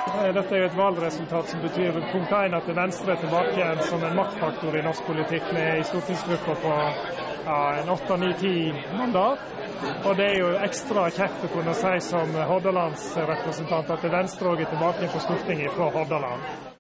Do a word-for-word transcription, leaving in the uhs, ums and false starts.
Dette er jo et valgresultat som betyr punkt én at Venstre er tilbake igjen som en maktfaktor i norsk politikk med i stortingsgruppa på ja, en åtte, ni, ti mandat. Og det er jo ekstra kjekt å kunne si som Hordalands representant at Venstre også er tilbake på Stortinget fra Hordaland.